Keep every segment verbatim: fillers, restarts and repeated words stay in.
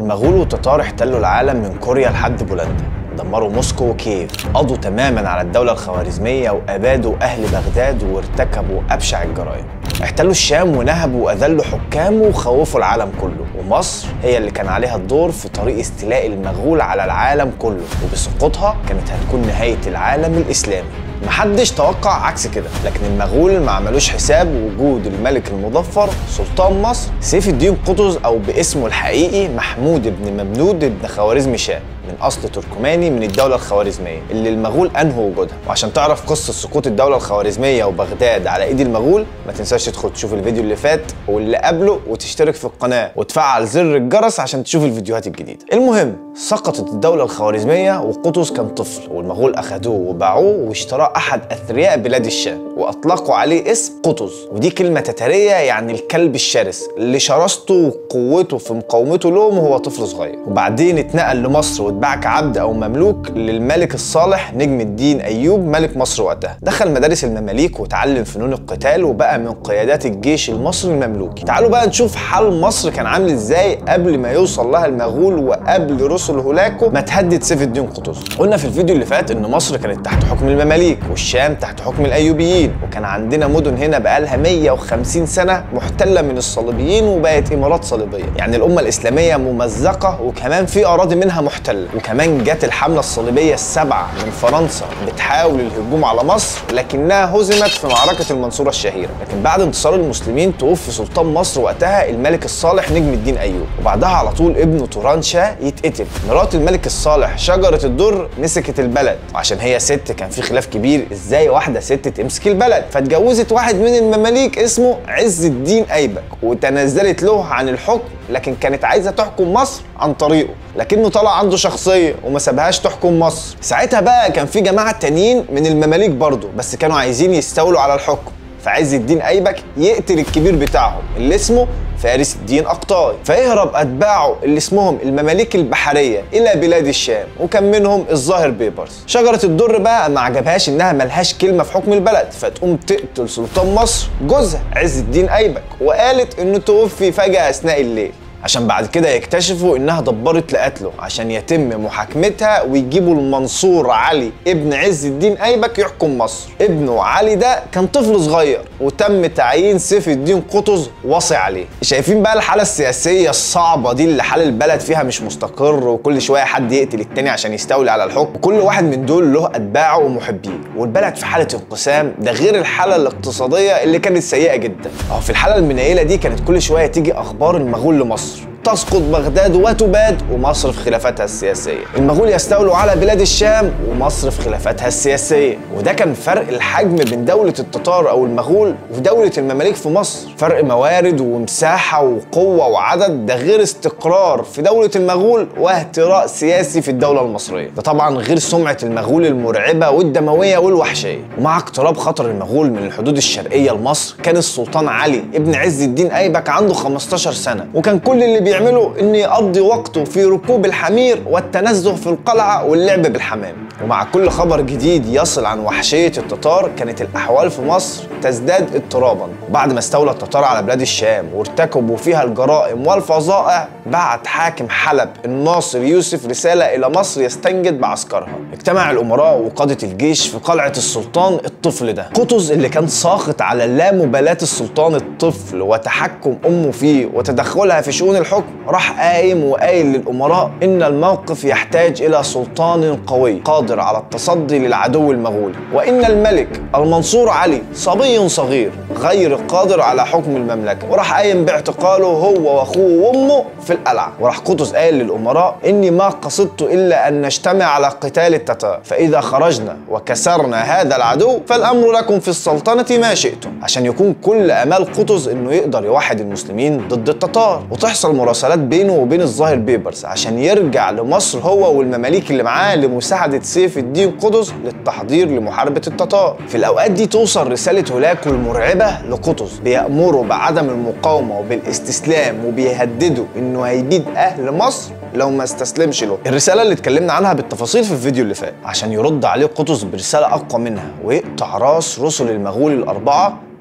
المغول والتتار احتلوا العالم من كوريا لحد بولندا، دمروا موسكو وكييف، قضوا تماما على الدولة الخوارزمية وأبادوا أهل بغداد وارتكبوا أبشع الجرائم. احتلوا الشام ونهبوا وأذلوا حكامه وخوفوا العالم كله، ومصر هي اللي كان عليها الدور في طريق استيلاء المغول على العالم كله، وبسقوطها كانت هتكون نهاية العالم الإسلامي. محدش توقع عكس كده، لكن المغول ما عملوش حساب وجود الملك المظفر سلطان مصر سيف الدين قطز، او باسمه الحقيقي محمود بن ممدود بن خوارزم شاه، من اصل تركماني من الدوله الخوارزميه اللي المغول انهوا وجودها. وعشان تعرف قصه سقوط الدوله الخوارزميه وبغداد على ايد المغول، ما تنساش تدخل تشوف الفيديو اللي فات واللي قبله، وتشترك في القناه وتفعل زر الجرس عشان تشوف الفيديوهات الجديده. المهم، سقطت الدوله الخوارزميه وقطز كان طفل، والمغول اخذوه وباعوه واشتراه احد اثرياء بلاد الشام، واطلقوا عليه اسم قطز، ودي كلمه تتاريه يعني الكلب الشرس اللي شرسته وقوته في مقاومته لهم وهو طفل صغير. وبعدين اتنقل لمصر واتباع كعبد او مملوك للملك الصالح نجم الدين ايوب ملك مصر وقتها. دخل مدارس المماليك وتعلم فنون القتال، وبقى من قيادات الجيش المصري المملوكي. تعالوا بقى نشوف حال مصر كان عامل ازاي قبل ما يوصل لها المغول وقبل رسل هولاكو ما تهدد سيف الدين قطز. قلنا في الفيديو اللي فات ان مصر كانت تحت حكم المماليك والشام تحت حكم الايوبيين، وكان عندنا مدن هنا بقالها مية وخمسين سنه محتله من الصليبيين وبقت امارات صليبيه، يعني الامه الاسلاميه ممزقه وكمان في اراضي منها محتله. وكمان جت الحمله الصليبيه السبعه من فرنسا بتحاول الهجوم على مصر، لكنها هزمت في معركه المنصوره الشهيره. لكن بعد انتصار المسلمين توفي سلطان مصر وقتها الملك الصالح نجم الدين ايوب، وبعدها على طول ابنه توران شاه يتقتل. مرات الملك الصالح شجره الدر مسكت البلد، وعشان هي ست كان في خلاف كبير ازاي واحده ست تمسك البلد، فاتجوزت واحد من المماليك اسمه عز الدين ايبك، وتنازلت له عن الحكم، لكن كانت عايزه تحكم مصر عن طريقه، لكنه طلع عنده شخصيه وما سابهاش تحكم مصر. ساعتها بقى كان في جماعه تانيين من المماليك برضه، بس كانوا عايزين يستولوا على الحكم، فعز الدين ايبك يقتل الكبير بتاعهم اللي اسمه فارس الدين أقطاي، فيهرب أتباعه اللي اسمهم المماليك البحرية إلى بلاد الشام، وكان منهم الظاهر بيبرس. شجرة الدر بقى ما عجبهاش إنها ملهاش كلمة في حكم البلد، فتقوم تقتل سلطان مصر جوزها عز الدين أيبك، وقالت إنه توفي فجأة أثناء الليل، عشان بعد كده يكتشفوا انها دبرت لقتله عشان يتم محاكمتها ويجيبوا المنصور علي ابن عز الدين ايبك يحكم مصر. ابنه علي ده كان طفل صغير، وتم تعيين سيف الدين قطز وصي عليه. شايفين بقى الحاله السياسيه الصعبه دي اللي حال البلد فيها مش مستقر، وكل شويه حد يقتل التاني عشان يستولي على الحكم، وكل واحد من دول له اتباعه ومحبيه، والبلد في حاله انقسام، ده غير الحاله الاقتصاديه اللي كانت سيئه جدا. اهو في الحاله المنيله دي كانت كل شويه تيجي اخبار المغول لمصر، تسقط بغداد وتباد، ومصر في خلافاتها السياسيه. المغول يستولوا على بلاد الشام ومصر في خلافاتها السياسيه، وده كان فرق الحجم بين دوله التتار او المغول ودوله المماليك في مصر، فرق موارد ومساحه وقوه وعدد، ده غير استقرار في دوله المغول واهتراء سياسي في الدوله المصريه، ده طبعا غير سمعه المغول المرعبه والدمويه والوحشيه. ومع اقتراب خطر المغول من الحدود الشرقيه لمصر، كان السلطان علي ابن عز الدين ايبك عنده خمستاشر سنه، وكان كل اللي بيعمله انه يقضي وقته في ركوب الحمير والتنزه في القلعه واللعب بالحمام. ومع كل خبر جديد يصل عن وحشيه التتار، كانت الاحوال في مصر تزداد اضطرابا. وبعد ما استولى التتار على بلاد الشام وارتكبوا فيها الجرائم والفظائع، بعت حاكم حلب الناصر يوسف رساله الى مصر يستنجد بعسكرها. اجتمع الامراء وقاده الجيش في قلعه السلطان الطفل ده قطز، اللي كان ساخط على لا مبالاه السلطان الطفل وتحكم امه فيه وتدخلها في شؤون الحكم. راح قايم وقايل للامراء ان الموقف يحتاج الى سلطان قوي قادر على التصدي للعدو المغولي، وان الملك المنصور علي صبي صغير غير قادر على حكم المملكه. وراح قايم باعتقاله هو واخوه وامه في القلعه. وراح قطز قايل للامراء اني ما قصدت الا ان نجتمع على قتال التتار، فاذا خرجنا وكسرنا هذا العدو فالامر لكم في السلطنه ما شئتم، عشان يكون كل امال قطز انه يقدر يوحد المسلمين ضد التتار، وتحصل مراسلات بينه وبين الظاهر بيبرس عشان يرجع لمصر هو والمماليك اللي معاه لمساعده سيف الدين قطز للتحضير لمحاربه التتار. في الاوقات دي توصل رساله هولاكو المرعبه لقطز، بيأمره بعدم المقاومه وبالاستسلام، وبيهدده انه هيبيد اهل مصر لو ما استسلمش له. الرساله اللي اتكلمنا عنها بالتفاصيل في الفيديو اللي فات، عشان يرد عليه قطز برساله اقوى منها ويقطع راس رسل المغول الاربعه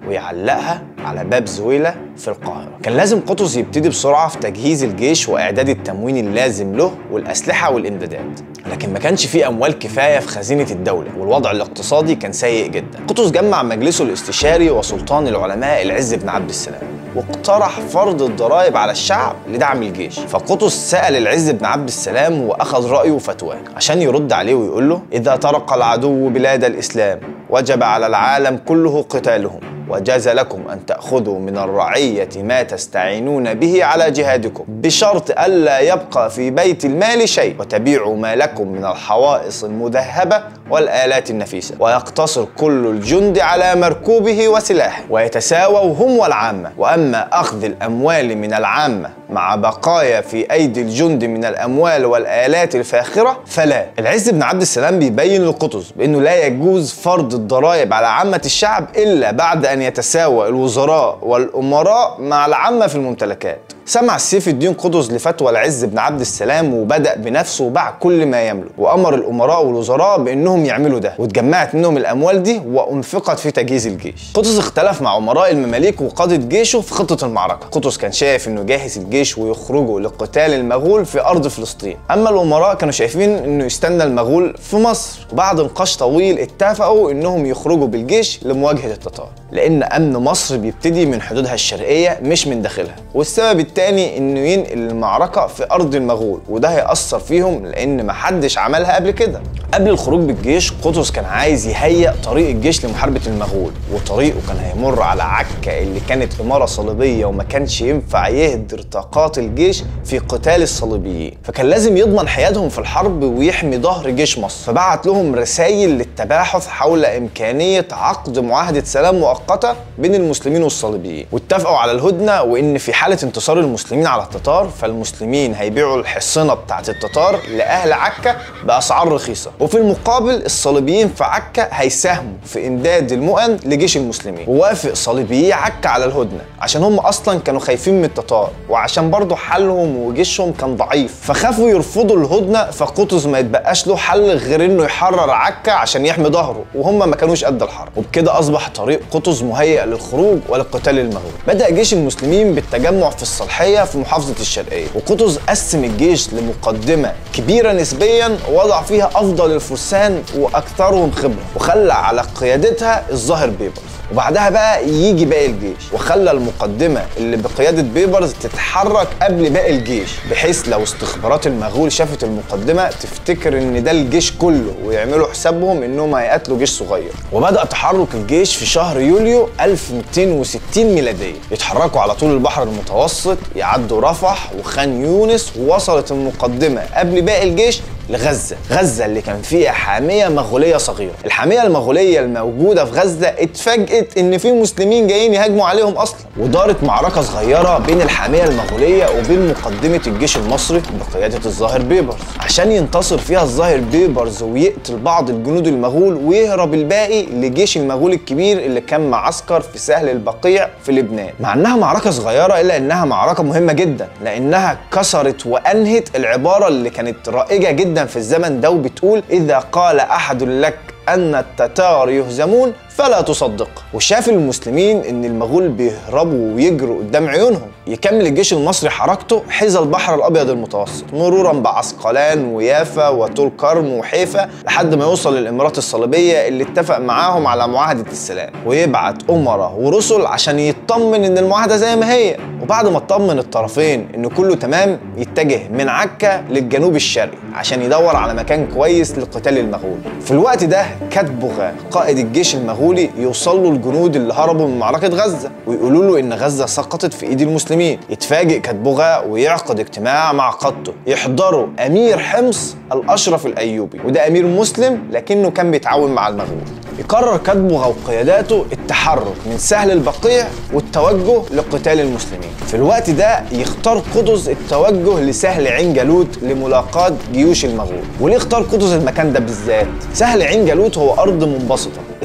ويعلقها على باب زويلة في القاهرة. كان لازم قطز يبتدي بسرعة في تجهيز الجيش وإعداد التموين اللازم له والأسلحة والإمدادات، لكن ما كانش فيه أموال كفاية في خزينة الدولة والوضع الاقتصادي كان سيء جدا. قطز جمع مجلسه الاستشاري وسلطان العلماء العز بن عبد السلام واقترح فرض الضرائب على الشعب لدعم الجيش. فقطز سأل العز بن عبد السلام وأخذ رأيه وفتواه عشان يرد عليه ويقول له: إذا طرق العدو بلاد الإسلام وجب على العالم كله قتالهم، وجاز لكم أن تأخذوا من الرعية ما تستعينون به على جهادكم بشرط ألا يبقى في بيت المال شيء، وتبيعوا ما لكم من الحوائص المذهبة والآلات النفيسة، ويقتصر كل الجند على مركوبه وسلاحه، ويتساووا هم والعامة. وأما أخذ الأموال من العامة مع بقايا في أيدي الجند من الأموال والآلات الفاخرة فلا. العز بن عبد السلام بيبين لقطز بأنه لا يجوز فرض الضرائب على عامة الشعب إلا بعد أن يتساوى الوزراء والأمراء مع العامة في الممتلكات. سمع سيف الدين قطز لفتوى العز بن عبد السلام وبدأ بنفسه وباع كل ما يملك، وأمر الأمراء والوزراء بأنهم يعملوا ده، واتجمعت منهم الأموال دي وأنفقت في تجهيز الجيش. قطز اختلف مع أمراء المماليك وقادة جيشه في خطة المعركة. قطز كان شايف إنه يجهز الجيش ويخرجوا لقتال المغول في أرض فلسطين، أما الأمراء كانوا شايفين إنه يستنى المغول في مصر. وبعد نقاش طويل اتفقوا إنهم يخرجوا بالجيش لمواجهة التتار، لأن أمن مصر بيبتدي من حدودها الشرقية مش من داخلها. والسبب التاني انه ينقل المعركة في ارض المغول، وده هيأثر فيهم لان محدش عملها قبل كده. قبل الخروج بالجيش قطز كان عايز يهيئ طريق الجيش لمحاربة المغول، وطريقه كان هيمر على عكا اللي كانت امارة صليبية وما كانش ينفع يهدر طاقات الجيش في قتال الصليبيين، فكان لازم يضمن حيادهم في الحرب ويحمي ظهر جيش مصر. فبعت لهم رسائل للتباحث حول امكانية عقد معاهدة سلام مؤقتة بين المسلمين والصليبيين، واتفقوا على الهدنة، وان في حالة انتصار المسلمين على التتار فالمسلمين هيبيعوا الحصنة بتاعت التتار لأهل عكا بأسعار رخيصة، وفي المقابل الصليبيين في عكا هيساهموا في إمداد المؤن لجيش المسلمين. ووافق صليبيي عكا على الهدنة عشان هم أصلا كانوا خايفين من التتار، وعشان برضه حالهم وجيشهم كان ضعيف فخافوا يرفضوا الهدنة. فقطز ما يتبقاش له حل غير إنه يحرر عكا عشان يحمي ظهره، وهم ما كانوش قد الحرب. وبكده أصبح طريق قطز مهيئ للخروج ولقتال المغول. بدأ جيش المسلمين بالتجمع في الصالحية في محافظة الشرقية، وقطز قسم الجيش لمقدمة كبيرة نسبيا وضع فيها أفضل الفرسان وأكثرهم خبرة، وخلى على قيادتها الظاهر بيبرز. وبعدها بقى يجي باقي الجيش، وخلى المقدمة اللي بقيادة بيبرز تتحرك قبل باقي الجيش، بحيث لو استخبارات المغول شافت المقدمة تفتكر ان ده الجيش كله ويعملوا حسابهم انهم هيقتلوا جيش صغير. وبدأ تحرك الجيش في شهر يوليو ألف ومئتين وستين ميلادية، يتحركوا على طول البحر المتوسط، يعدوا رفح وخان يونس، ووصلت المقدمة قبل باقي الجيش لغزة. غزة اللي كان فيها حامية مغولية صغيرة. الحامية المغولية الموجودة في غزة اتفاجئت ان في مسلمين جايين يهاجموا عليهم اصلا، ودارت معركة صغيرة بين الحامية المغولية وبين مقدمة الجيش المصري بقيادة الظاهر بيبرز، عشان ينتصر فيها الظاهر بيبرز ويقتل بعض الجنود المغول ويهرب الباقي لجيش المغول الكبير اللي كان معسكر في سهل البقيع في لبنان. مع انها معركة صغيرة الا انها معركة مهمة جدا، لانها كسرت وانهت العبارة اللي كانت رائجة جدا في الزمن ده، وبتقول: إذا قال أحد لك أن التتار يهزمون فلا تصدق. وشاف المسلمين ان المغول بيهربوا ويجروا قدام عيونهم. يكمل الجيش المصري حركته حذا البحر الابيض المتوسط، مرورا بعسقلان ويافا وطول كرم وحيفا، لحد ما يوصل للامارات الصليبيه اللي اتفق معاهم على معاهده السلام، ويبعت امراء ورسل عشان يطمن ان المعاهده زي ما هي. وبعد ما اطمن الطرفين ان كله تمام يتجه من عكا للجنوب الشرقي عشان يدور على مكان كويس لقتال المغول. في الوقت ده كاتبوغا قائد الجيش المغولي يوصل له الجنود اللي هربوا من معركة غزة ويقولوا له إن غزة سقطت في إيد المسلمين. يتفاجئ كاتبوغا ويعقد اجتماع مع قادته يحضره أمير حمص الأشرف الأيوبي، وده أمير مسلم لكنه كان بيتعاون مع المغول. يقرر كاتبوغا وقياداته التحرك من سهل البقيع والتوجه لقتال المسلمين. في الوقت ده يختار قطز التوجه لسهل عين جالوت لملاقاة جيوش المغول. وليه اختار قطز المكان ده بالذات؟ سهل عين جالوت هو أرض منبسطة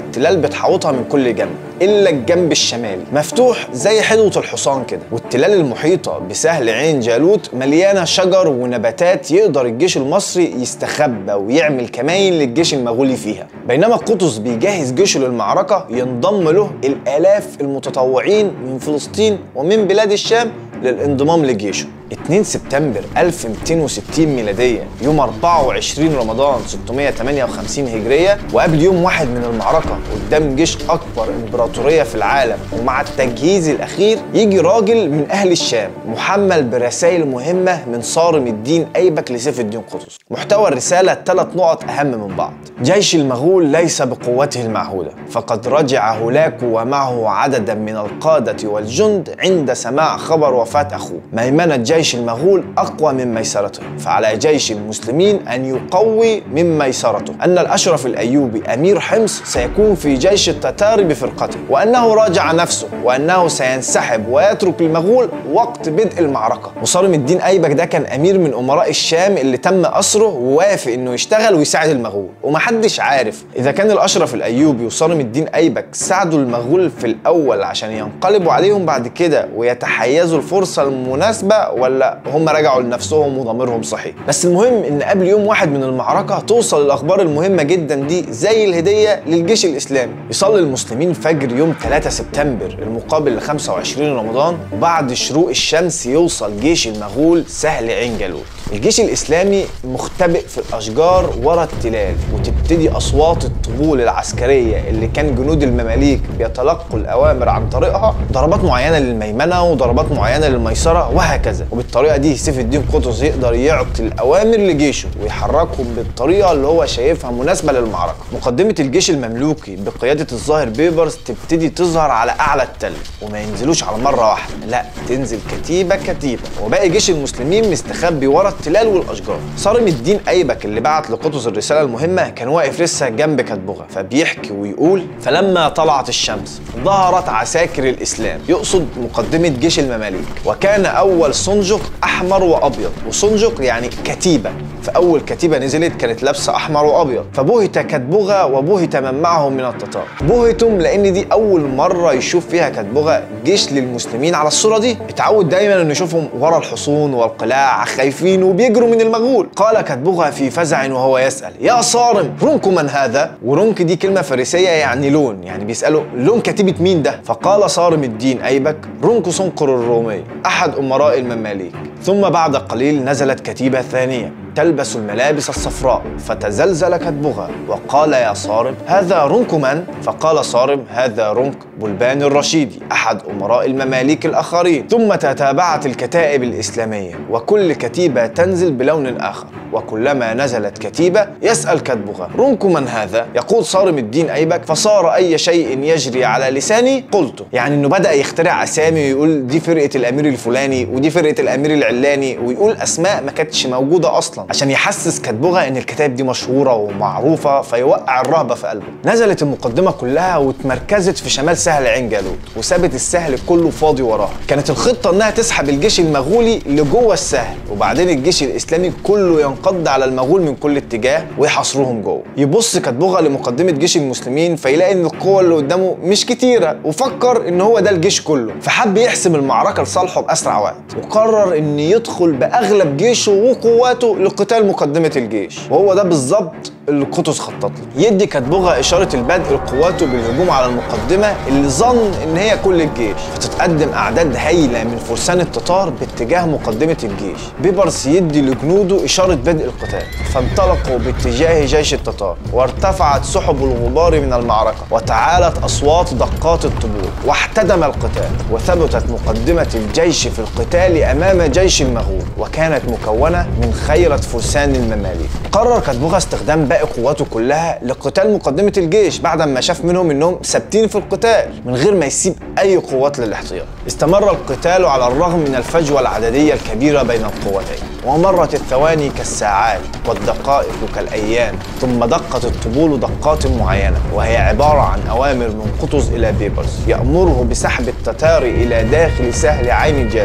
والتلال بتحوطها من كل جنب الا الجنب الشمالي مفتوح زي حدوة الحصان كده، والتلال المحيطة بسهل عين جالوت مليانة شجر ونباتات يقدر الجيش المصري يستخبى ويعمل كمائن للجيش المغولي فيها. بينما قطز بيجهز جيشه للمعركة ينضم له الالاف المتطوعين من فلسطين ومن بلاد الشام للانضمام لجيشه. اتنين سبتمبر ألف ومئتين وستين ميلادية يوم أربعة وعشرين رمضان ستمائة وثمانية وخمسين هجرية، وقبل يوم واحد من المعركة قدام جيش أكبر إمبراطورية في العالم ومع التجهيز الأخير، يجي راجل من أهل الشام محمل برسائل مهمة من صارم الدين أيبك لسيف الدين قطز. محتوى الرسالة ثلاث نقط أهم من بعض. جيش المغول ليس بقوته المعهودة، فقد رجع هولاكو ومعه عددا من القادة والجند عند سماع خبر وفاة أخوه. ميمنة جيش المغول أقوى من ميسرته، فعلى جيش المسلمين أن يقوي من ميسرته. أن الأشرف الأيوبي أمير حمص سيكون في جيش التتار بفرقته، وأنه راجع نفسه، وأنه سينسحب ويترك المغول وقت بدء المعركة. وصارم الدين أيبك ده كان أمير من أمراء الشام اللي تم أسره ووافق إنه يشتغل ويساعد المغول، ومحدش عارف إذا كان الأشرف الأيوبي وصارم الدين أيبك ساعدوا المغول في الأول عشان ينقلبوا عليهم بعد كده ويتحيزوا الفرصة المناسبة، ولا هم رجعوا لنفسهم وضميرهم صحي. بس المهم ان قبل يوم واحد من المعركه توصل الاخبار المهمه جدا دي زي الهديه للجيش الاسلامي. يصلي المسلمين فجر يوم ثلاثة سبتمبر المقابل ل خمسة وعشرين رمضان، وبعد شروق الشمس يوصل جيش المغول سهل عين جالوت. الجيش الاسلامي مختبئ في الاشجار ورا التلال، وتبتدي اصوات الطبول العسكريه اللي كان جنود المماليك بيتلقوا الاوامر عن طريقها، ضربات معينه للميمنه وضربات معينه للميسره وهكذا. وبالطريقه دي سيف الدين قطز يقدر يعطي الاوامر لجيشه ويحركهم بالطريقه اللي هو شايفها مناسبه للمعركه. مقدمه الجيش المملوكي بقياده الظاهر بيبرس تبتدي تظهر على اعلى التل، وما ينزلوش على مره واحده، لا تنزل كتيبه كتيبه، وباقي جيش المسلمين مستخبي ورا التلال والاشجار. صارم الدين ايبك اللي بعت لقطز الرساله المهمه كان واقف لسه جنب كتبغه، فبيحكي ويقول: فلما طلعت الشمس ظهرت عساكر الاسلام، يقصد مقدمه جيش المماليك، وكان اول سنجق احمر وابيض، وسنجق يعني كتيبه، فاول كتيبه نزلت كانت لابسه احمر وابيض، فبهت كتبغه وبهت من معهم من التتار. بهتم لان دي اول مره يشوف فيها كتبغه جيش للمسلمين على الصوره دي، اتعود دايما انه يشوفهم ورا الحصون والقلاع خايفين وبيجروا من المغول. قال كتبغه في فزع وهو يسال: يا صارم، رنك من هذا؟ ورنك دي كلمه فارسيه يعني لون، يعني بيسالوا لون كتيبه مين ده؟ فقال صارم الدين ايبك: رنك صنقر الرومي احد امراء المماليك. ثم بعد قليل نزلت كتيبه ثانيه تلبس الملابس الصفراء، فتزلزل كتبغه وقال: يا صارم، هذا رنك من؟ فقال صارم: هذا رنك بلبان الرشيدي أحد أمراء المماليك الآخرين. ثم تتابعت الكتائب الإسلامية، وكل كتيبة تنزل بلون آخر، وكلما نزلت كتيبة يسأل كتبغه: رنك من هذا؟ يقول صارم الدين أيبك: فصار أي شيء يجري على لساني قلته. يعني إنه بدأ يخترع أسامي ويقول دي فرقة الأمير الفلاني ودي فرقة الأمير العلاني، ويقول أسماء ما كانتش موجودة أصلا عشان يحسس كتبغه إن الكتائب دي مشهورة ومعروفة، فيوقع الرهبة في قلبه. نزلت المقدمة كلها واتمركزت في شمال سهل عين جالوت، وسابت السهل كله فاضي وراها. كانت الخطة إنها تسحب الجيش المغولي لجوه السهل، وبعدين الجيش الإسلامي كله ينقض على المغول من كل اتجاه ويحاصروهم جوه. يبص كتبغه لمقدمة جيش المسلمين فيلاقي إن القوة اللي قدامه مش كتيرة، وفكر إن هو ده الجيش كله، فحب يحسم المعركة لصالحه بأسرع وقت، وقرر إن يدخل بأغلب جيشه وقواته لقتال مقدمة الجيش. وهو ده بالظبط اللي قطز خطط له. يدي كتبغه إشارة البدء لقواته بالهجوم على المقدمة اللي ظن إن هي كل الجيش، فتتقدم أعداد هائلة من فرسان التتار باتجاه مقدمة الجيش. بيبرس يدي لجنوده إشارة بدء القتال، فانطلقوا باتجاه جيش التتار، وارتفعت سحب الغبار من المعركة، وتعالت أصوات دقات الطبول، واحتدم القتال، وثبتت مقدمة الجيش في القتال أمام جيش المغول، وكانت مكونة من خيرة فرسان المماليك. قرر كتبغه استخدام باقي قواته كلها لقتال مقدمة الجيش بعد ما شاف منهم انهم ثابتين في القتال من غير ما يسيب اي قوات للاحتياط. استمر القتال على الرغم من الفجوة العددية الكبيرة بين القوتين، ومرت الثواني كالساعات والدقائق كالايام، ثم دقت الطبول دقات معينة، وهي عبارة عن اوامر من قطز الى بيبرس يأمره بسحب التتار الى داخل سهل عين جالوت.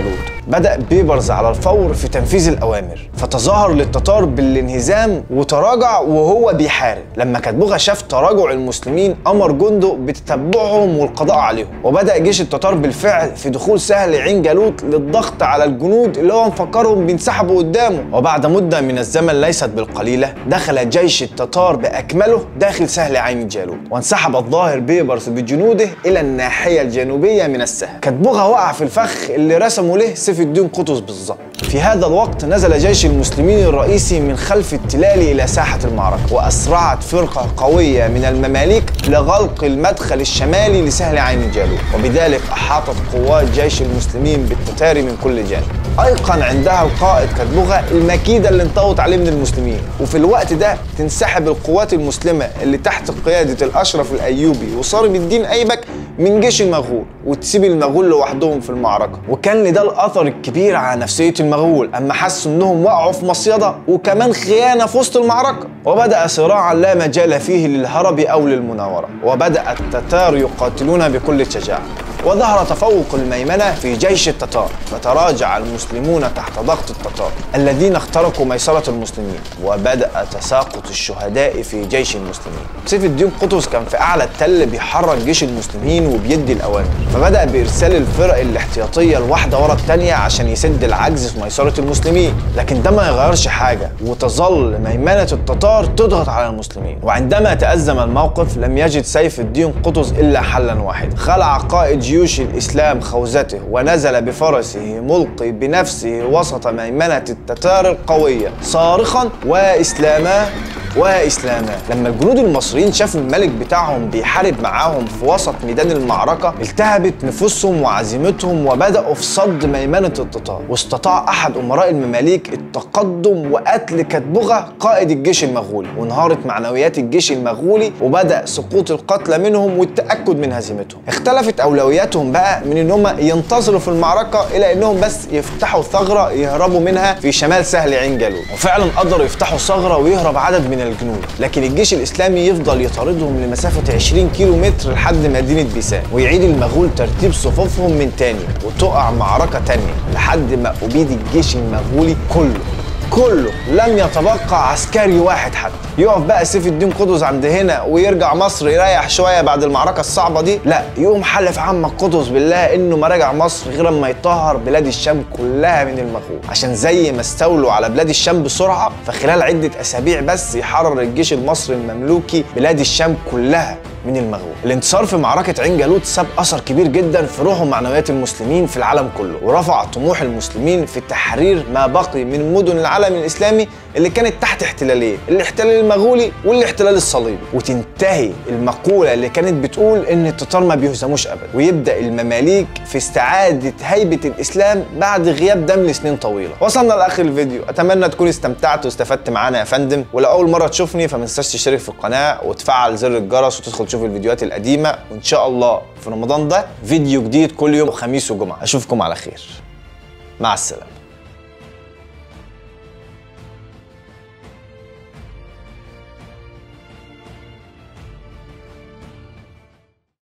بدأ بيبرز على الفور في تنفيذ الأوامر، فتظاهر للتتار بالانهزام وتراجع وهو بيحارب. لما كتبوغا شاف تراجع المسلمين أمر جنده بتتبعهم والقضاء عليهم، وبدأ جيش التتار بالفعل في دخول سهل عين جالوت للضغط على الجنود اللي هو مفكرهم بينسحبوا قدامه. وبعد مدة من الزمن ليست بالقليلة دخل جيش التتار بأكمله داخل سهل عين جالوت، وانسحب الظاهر بيبرس بجنوده إلى الناحية الجنوبية من السهل. كتبوغا وقع في الفخ اللي رسموا له سيف الدين قطز بالظبط. في هذا الوقت نزل جيش المسلمين الرئيسي من خلف التلال إلى ساحة المعركة، وأسرعت فرقة قوية من المماليك لغلق المدخل الشمالي لسهل عين جالوت، وبذلك أحاطت قوات جيش المسلمين بالتتار من كل جانب. أيقن عندها القائد كتبوغا المكيدة اللي انطوت عليه من المسلمين، وفي الوقت ده تنسحب القوات المسلمة اللي تحت قيادة الأشرف الأيوبي وصارم الدين أيبك من جيش المغول، وتسيب المغول لوحدهم في المعركة. وكان لده الأثر الكبير على نفسية المغول أما حسوا إنهم وقعوا في مصيدة وكمان خيانة في وسط المعركة، وبدأ صراعا لا مجال فيه للهرب أو للمناورة، وبدأ التتار يقاتلون بكل شجاعة، وظهر تفوق الميمنة في جيش التتار، فتراجع المسلمون تحت ضغط التتار الذين اخترقوا ميسرة المسلمين، وبدأ تساقط الشهداء في جيش المسلمين. سيف الدين قطز كان في أعلى التل بيحرك جيش المسلمين وبيدي الأوامر، فبدأ بإرسال الفرق الاحتياطية الواحدة ورا الثانية عشان يسد العجز في ميسرة المسلمين، لكن ده ما يغيرش حاجة، وتظل ميمنة التتار تضغط على المسلمين. وعندما تأزم الموقف لم يجد سيف الدين قطز إلا حلا واحدا، خلع قائد جيوش الإسلام خوذته ونزل بفرسه ملقي بنفسه وسط ميمنة التتار القوية صارخا: وإسلاما وإسلاما. لما الجنود المصريين شافوا الملك بتاعهم بيحارب معاهم في وسط ميدان المعركة التهبت نفوسهم وعزيمتهم، وبدأوا في صد ميمنة التتار، واستطاع أحد أمراء المماليك التقدم وقتل كتبوغا قائد الجيش المغولي، وانهارت معنويات الجيش المغولي وبدأ سقوط القتلى منهم والتأكد من هزيمتهم. اختلفت أولوياتهم بقى من إنهم ينتصروا في المعركة إلى إنهم بس يفتحوا ثغرة يهربوا منها في شمال سهل عين جالوت، وفعلا قدروا يفتحوا ثغرة ويهرب عدد من الجنود، لكن الجيش الإسلامي يفضل يطاردهم لمسافة عشرين كيلو متر لحد مدينة بيسان، ويعيد المغول ترتيب صفوفهم من تاني، وتقع معركة تانية لحد ما أبيد الجيش المغولي كله كله لم يتبقى عسكري واحد حتى. يقف بقى سيف الدين قطز عند هنا ويرجع مصر يريح شويه بعد المعركه الصعبه دي؟ لا، يقوم حلف عمك قطز بالله انه ما رجع مصر غير اما يطهر بلاد الشام كلها من المغول، عشان زي ما استولوا على بلاد الشام بسرعه فخلال عده اسابيع بس يحرر الجيش المصري المملوكي بلاد الشام كلها من المغول. الانتصار في معركة عين جالوت ساب أثر كبير جدا في روح ومعنويات المسلمين في العالم كله، ورفع طموح المسلمين في تحرير ما بقي من مدن العالم الإسلامي اللي كانت تحت احتلالين، الاحتلال المغولي والاحتلال الصليبي، وتنتهي المقولة اللي كانت بتقول إن التتار ما بيهزموش أبدا، ويبدأ المماليك في استعادة هيبة الإسلام بعد غياب دم لسنين طويلة. وصلنا لآخر الفيديو، أتمنى تكون استمتعت واستفدت معانا يا فندم، ولو أول مرة تشوفني فما تنساش تشترك في القناة وتفعل زر الجرس وتدخل تشوف الفيديوهات القديمة، وإن شاء الله في رمضان ده فيديو جديد كل يوم خميس وجمعة. أشوفكم على خير، مع السلامة.